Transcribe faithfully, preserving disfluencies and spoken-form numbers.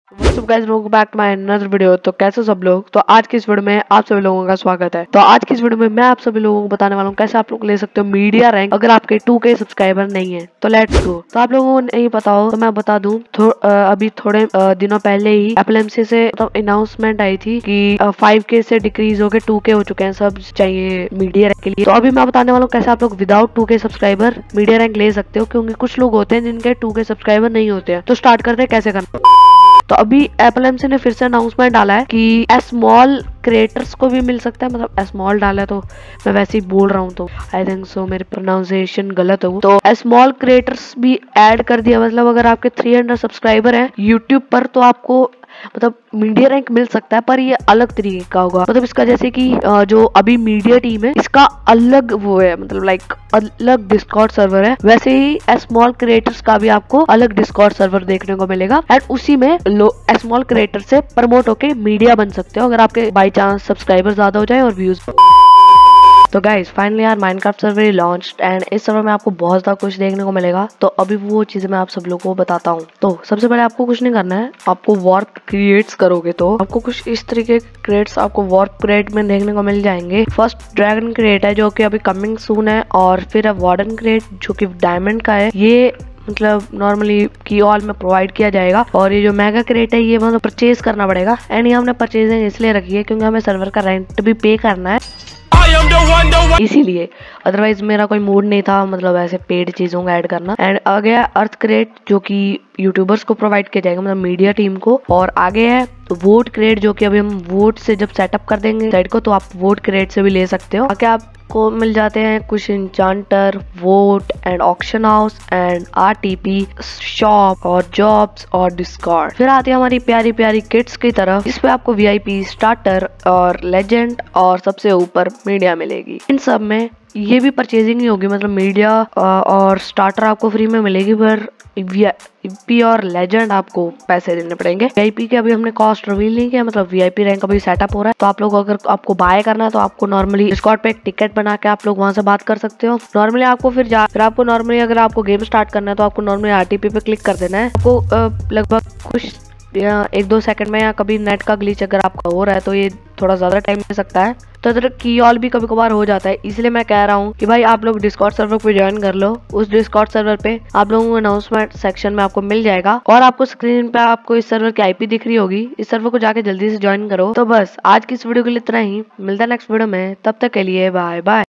What's up guys, welcome back to my another video। तो कैसे सब लोग। तो आज की इस वीडियो में आप सभी लोगों का स्वागत है। तो आज की इस वीडियो में मैं आप सभी लोगों को बताने वाला हूँ कैसे आप लोग ले सकते हो मीडिया रैंक अगर आपके टू के सब्सक्राइबर नहीं है। तो लेट्स गो। तो आप लोगों को नहीं पता हो तो मैं बता दूं, थो, अभी थोड़े दिनों पहले ही एप्पल एमसी से तो अनाउंसमेंट आई थी कि फाइव के से डिक्रीज होकर टू के हो चुके हैं सब चाहिए मीडिया रैंक के लिए। तो अभी मैं बताने वाला हूँ कैसे आप लोग without two K subscriber media rank ले सकते हो, क्योंकि कुछ लोग होते हैं जिनके टू के सब्सक्राइबर नहीं होते हैं। तो स्टार्ट करते हैं कैसे करना। तो अभी एप्पल एमसी ने फिर से अनाउंसमेंट डाला है कि स्मॉल क्रिएटर्स को भी मिल सकता है। मतलब स्मॉल डाला है तो मैं वैसे ही बोल रहा हूँ, तो आई थिंक सो मेरी प्रोनाउंसिएशन गलत हो। तो स्मॉल क्रिएटर्स भी ऐड कर दिया। मतलब अगर आपके थ्री हंड्रेड सब्सक्राइबर हैं यूट्यूब पर तो आपको मतलब मीडिया रैंक मिल सकता है, पर ये अलग तरीके का होगा। मतलब इसका जैसे कि जो अभी मीडिया टीम है इसका अलग वो है, मतलब लाइक अलग डिस्कॉर्ड सर्वर है, वैसे ही स्मॉल क्रिएटर्स का भी आपको अलग डिस्कॉर्ड सर्वर देखने को मिलेगा। एंड उसी में लो स्मॉल क्रिएटर से प्रमोट होके मीडिया बन सकते हो अगर आपके बाई चांस सब्सक्राइबर ज्यादा हो जाए और व्यूज। तो गाइज फाइनली यार माइनक्राफ्ट सर्वर लॉन्च्ड एंड इस सर्वर में आपको बहुत ज्यादा कुछ देखने को मिलेगा। तो अभी वो चीजें मैं आप सब लोगों को बताता हूँ। तो सबसे पहले आपको कुछ नहीं करना है, आपको वॉर्प क्रिएट्स करोगे तो आपको कुछ इस तरीके के क्रिएट्स आपको वॉर्प क्रिएट में देखने को मिल जाएंगे। फर्स्ट ड्रैगन क्रिएट है जो कि अभी कमिंग सून है, और फिर वार्डन क्रिएट जो कि डायमंड का है। ये मतलब नॉर्मली की ऑल में प्रोवाइड किया जाएगा। और ये जो मेगा क्रेट है ये मतलब परचेज करना पड़ेगा। एंड ये हमने परचेजिंग इसलिए रखी है क्योंकि हमें सर्वर का रेंट भी पे करना है, इसीलिए। अदरवाइज मेरा कोई मूड नहीं था मतलब ऐसे पेड चीजों को ऐड करना। एंड आ गया अर्थ क्रेट जो कि यूट्यूबर्स को प्रोवाइड किया जाएगा, मतलब मीडिया टीम को। और आगे है वोट क्रेट जो कि अभी हम वोट से जब सेटअप कर देंगे साइट को तो आप वोट क्रेट से भी ले सकते हो। आगे आपको मिल जाते हैं कुछ enchanter, vote and auction house and RTP shop और जॉब्स और डिस्कॉर्ड। फिर आती है हमारी प्यारी प्यारी किट्स की तरफ, जिस पे आपको वीआईपी, स्टार्टर और लेजेंड और सबसे ऊपर मीडिया मिलेगी। इन सब में ये भी परचेजिंग ही होगी, मतलब मीडिया और स्टार्टर आपको फ्री में मिलेगी, पर वीआईपी और लेजेंड आपको पैसे देने पड़ेंगे। वीआईपी के अभी हमने कॉस्ट रिवील नहीं किया, मतलब वीआईपी रैंक अभी सेटअप हो रहा है। तो आप लोग अगर आपको बाय करना है तो आपको नॉर्मली डिस्कॉर्ड पे एक टिकट बना के आप लोग वहां से बात कर सकते हो। नॉर्मली आपको फिर जा फिर आपको नॉर्मली अगर आपको गेम स्टार्ट करना है तो आपको नॉर्मली आरटीपी पे क्लिक कर देना है। आपको लगभग कुछ या एक दो सेकंड में, या कभी नेट का ग्लिच अगर आपका हो रहा है तो ये थोड़ा ज्यादा टाइम ले सकता है। तो अगर की ऑल भी कभी कभार हो जाता है, इसलिए मैं कह रहा हूँ कि भाई आप लोग डिस्कॉर्ड सर्वर पे ज्वाइन कर लो। उस डिस्कॉर्ड सर्वर पे आप लोगों को अनाउंसमेंट सेक्शन में आपको मिल जाएगा, और आपको स्क्रीन पे आपको इस सर्वर की आईपी दिख रही होगी। इस सर्वर को जाके जल्दी से ज्वाइन करो। तो बस आज की इस वीडियो के लिए इतना ही, मिलता है नेक्स्ट वीडियो में, तब तक के लिए बाय बाय।